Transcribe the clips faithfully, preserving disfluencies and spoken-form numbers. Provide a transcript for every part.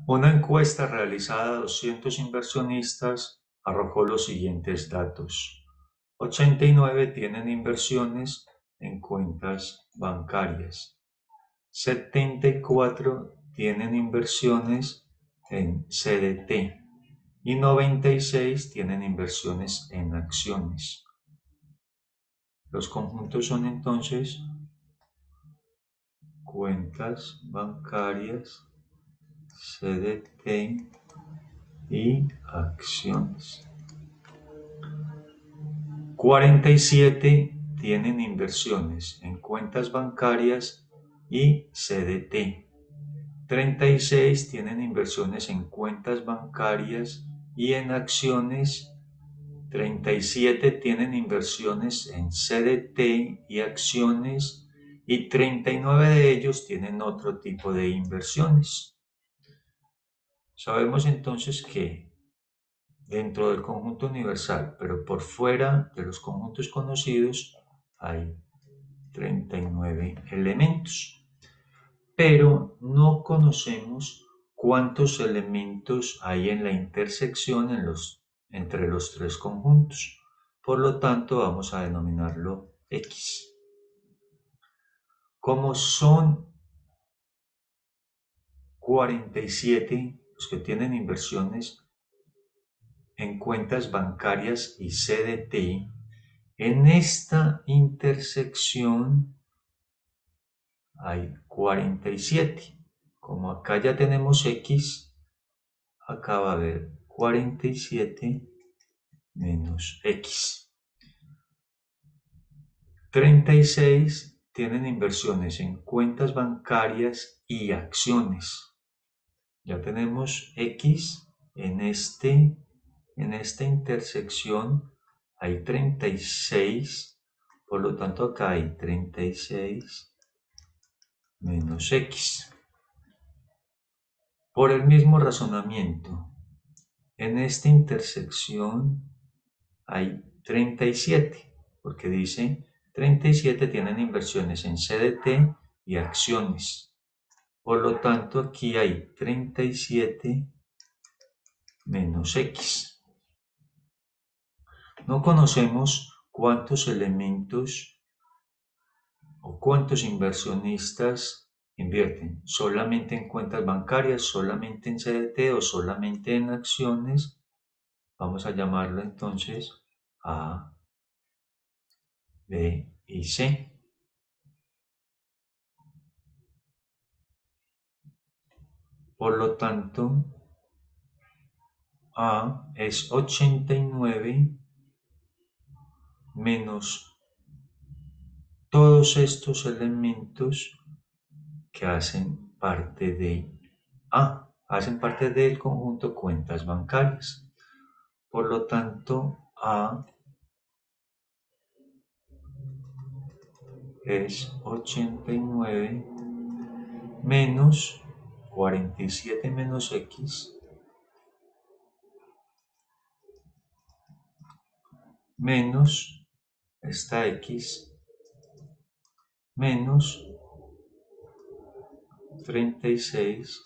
Una encuesta realizada a doscientos inversionistas arrojó los siguientes datos. ochenta y nueve tienen inversiones en cuentas bancarias. setenta y cuatro tienen inversiones en C D T y noventa y seis tienen inversiones en acciones. Los conjuntos son entonces cuentas bancarias, C D T y acciones. cuarenta y siete tienen inversiones en cuentas bancarias y C D T. treinta y seis tienen inversiones en cuentas bancarias y en acciones. treinta y siete tienen inversiones en C D T y acciones y treinta y nueve de ellos tienen otro tipo de inversiones. Sabemos entonces que dentro del conjunto universal, pero por fuera de los conjuntos conocidos, hay treinta y nueve elementos. Pero no conocemos cuántos elementos hay en la intersección en los, entre los tres conjuntos. Por lo tanto, vamos a denominarlo X. Como son cuarenta y siete los que tienen inversiones en cuentas bancarias y C D T, en esta intersección hay cuarenta y siete. Como acá ya tenemos X, acá va a haber cuarenta y siete menos X. treinta y seis tienen inversiones en cuentas bancarias y acciones. Ya tenemos X en este En esta intersección hay treinta y seis, por lo tanto acá hay treinta y seis menos X. Por el mismo razonamiento, en esta intersección hay treinta y siete, porque dice treinta y siete tienen inversiones en C D T y acciones. Por lo tanto, aquí hay treinta y siete menos X. No conocemos cuántos elementos o cuántos inversionistas invierten solamente en cuentas bancarias, solamente en C D T o solamente en acciones. Vamos a llamarlo entonces A, B y C. Por lo tanto, A es ochenta y nueve menos todos estos elementos que hacen parte de A, hacen parte del conjunto cuentas bancarias. Por lo tanto, A es ochenta y nueve menos cuarenta y siete menos X menos esta X menos treinta y seis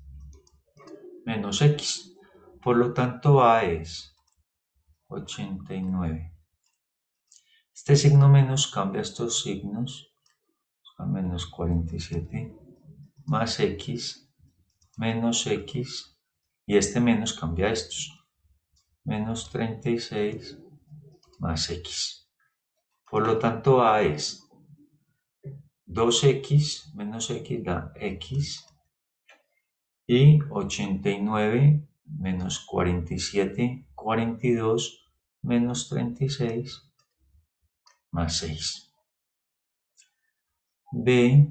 menos X. Por lo tanto, A es ochenta y nueve. Este signo menos cambia estos signos, a menos cuarenta y siete más X menos X, y este menos cambia estos, menos treinta y seis más X. Por lo tanto, A es dos X menos X da X, y ochenta y nueve menos cuarenta y siete, cuarenta y dos menos treinta y seis más seis. B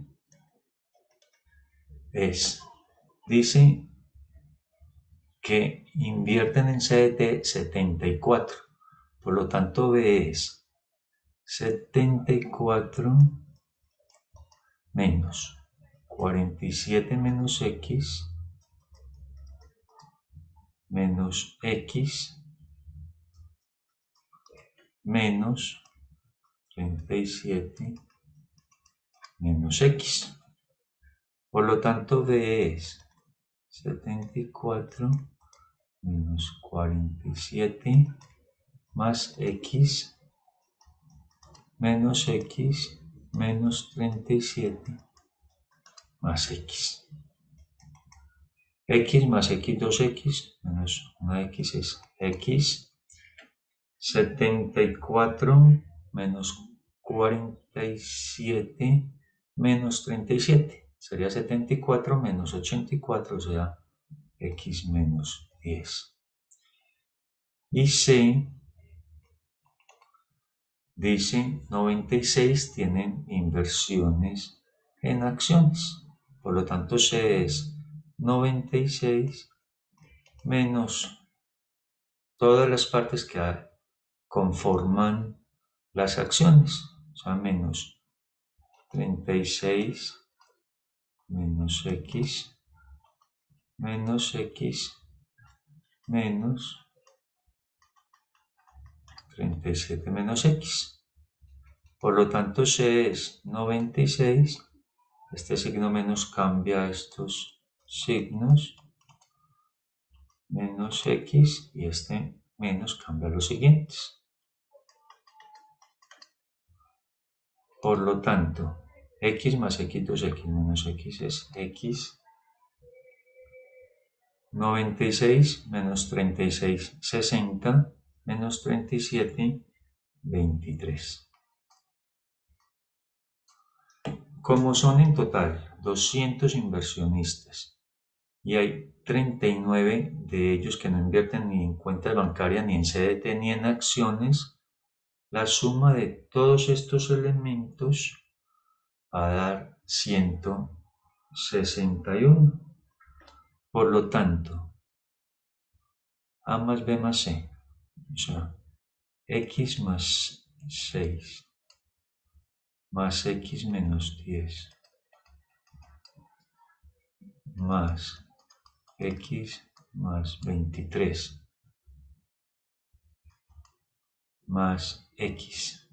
es, dice que invierten en C D T setenta y cuatro, por lo tanto B es setenta y cuatro menos cuarenta y siete menos X menos X menos treinta y siete menos X. Por lo tanto, B es setenta y cuatro menos cuarenta y siete más x menos x menos treinta y siete más x. X más x, dos x, menos una x es x. setenta y cuatro menos cuarenta y siete menos treinta y siete. Sería setenta y cuatro menos ochenta y cuatro, o sea, x menos diez. Y C dice noventa y seis tienen inversiones en acciones. Por lo tanto, C es noventa y seis menos todas las partes que conforman las acciones. O sea, menos treinta y seis menos x menos x menos treinta y siete menos x. Por lo tanto, C es noventa y seis. Este signo menos cambia estos signos. Menos x y este menos cambia los siguientes. Por lo tanto, x más x, dos x menos x es x. noventa y seis menos treinta y seis, sesenta, menos treinta y siete, veintitrés. Como son en total doscientos inversionistas y hay treinta y nueve de ellos que no invierten ni en cuentas bancarias, ni en C D T, ni en acciones, la suma de todos estos elementos va a dar ciento sesenta y uno. Por lo tanto, A más B más C, o sea, x más seis más x menos diez más x más veintitrés más x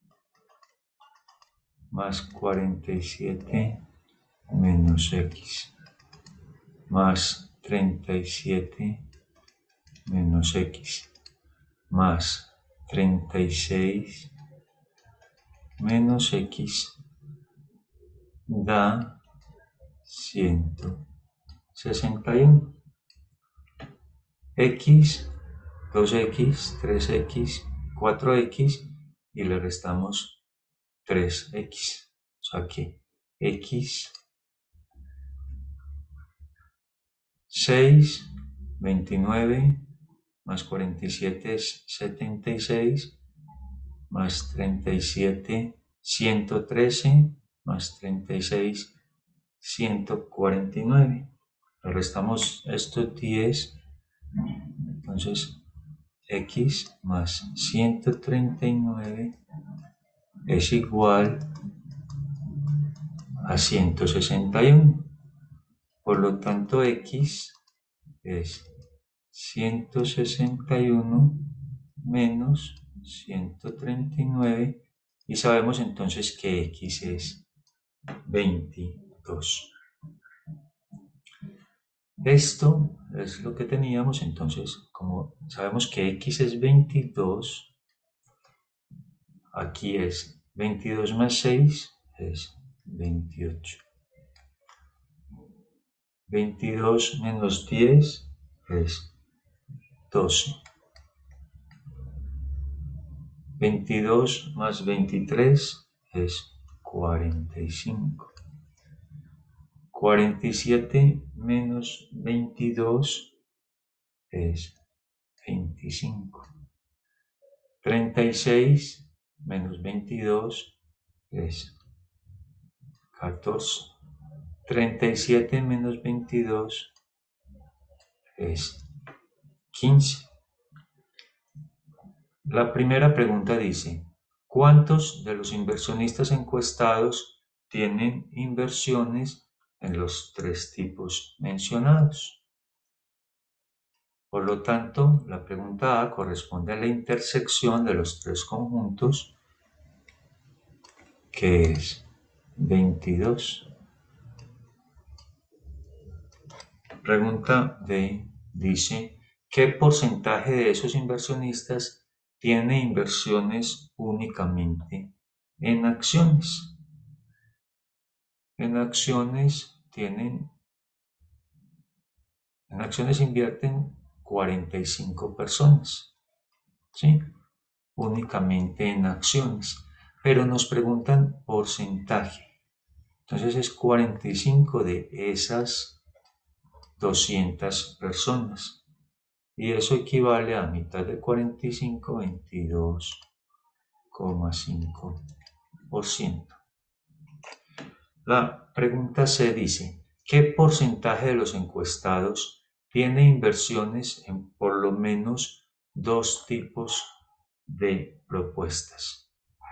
más cuarenta y siete menos x más treinta y siete menos x más treinta y seis menos x da ciento sesenta y uno. X, dos x, tres x, cuatro x y le restamos tres x. O sea que x, seis, veintinueve, más cuarenta y siete es setenta y seis, más treinta y siete, ciento trece, más treinta y seis, ciento cuarenta y nueve. Le restamos estos diez, entonces x más ciento treinta y nueve es igual a ciento sesenta y uno. Por lo tanto, x es ciento sesenta y uno menos ciento treinta y nueve y sabemos entonces que x es veintidós. Esto es lo que teníamos, entonces, como sabemos que x es veintidós, aquí es veintidós más seis es veintiocho. veintidós menos diez es doce. veintidós más veintitrés es cuarenta y cinco. cuarenta y siete menos veintidós es veinticinco. treinta y seis menos veintidós es catorce. treinta y siete menos veintidós es quince. La primera pregunta dice, ¿cuántos de los inversionistas encuestados tienen inversiones en los tres tipos mencionados? Por lo tanto, la pregunta A corresponde a la intersección de los tres conjuntos, que es veintidós Pregunta D dice, ¿qué porcentaje de esos inversionistas tiene inversiones únicamente en acciones? En acciones tienen, en acciones invierten cuarenta y cinco personas, ¿sí? Únicamente en acciones, pero nos preguntan porcentaje. Entonces es cuarenta y cinco de esas doscientas personas. Y eso equivale a mitad de cuarenta y cinco, veintidós coma cinco por ciento. La pregunta C dice, ¿qué porcentaje de los encuestados tiene inversiones en por lo menos dos tipos de propuestas?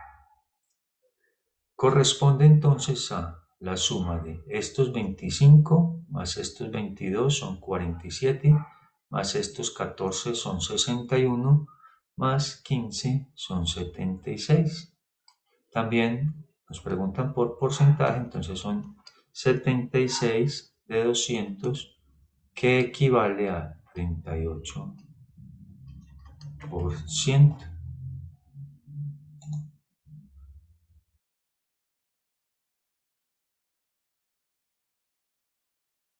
Corresponde entonces a la suma de estos veinticinco más estos veintidós son cuarenta y siete, más estos catorce son sesenta y uno, más quince son setenta y seis. También nos preguntan por porcentaje, entonces son setenta y seis de doscientos, que equivale a treinta y ocho por ciento.